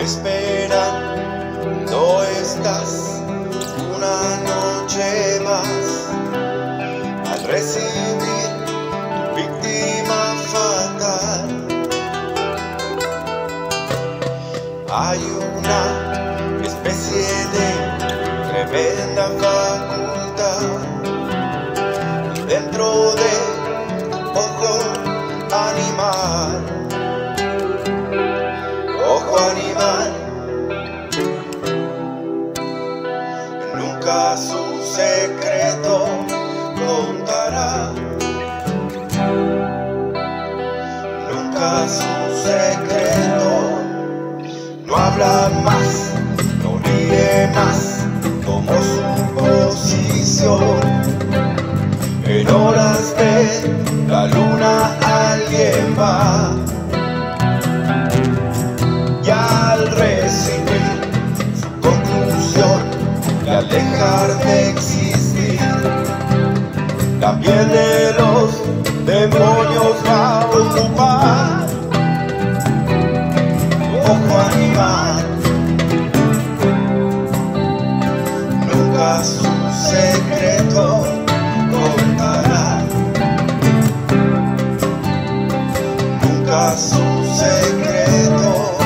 Esperando estás una noche más al recibir tu víctima fatal. Hay una especie de tremenda facultad dentro de tu ojo animal. Ojo animal, nunca su secreto contará. Nunca su secreto. No habla más, no ríe más, tomó su posición. En horas de la luna alguien va. Y al recibir su conclusión de alejar de existir, la piel de los demonios va a ocupar. Ojo animal, nunca su secreto contará. Nunca su secreto.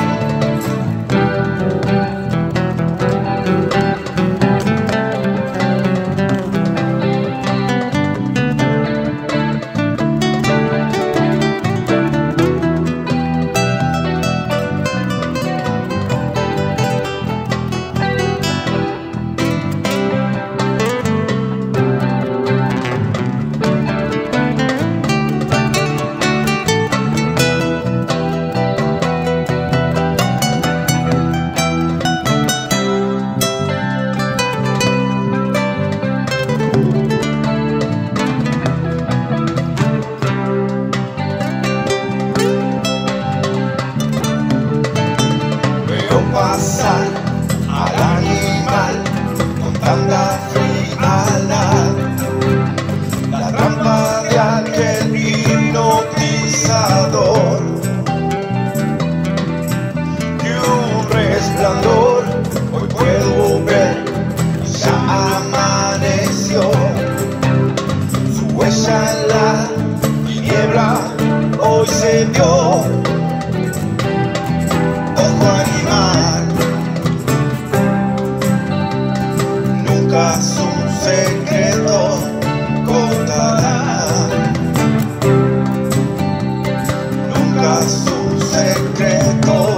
Pasar al animal con tanta frialdad, la trampa de aquel hipnotizador, y un resplandor hoy puedo ver, ya amaneció, su huella en la tiniebla hoy se vio. Nunca su secreto contará. Nunca su secreto.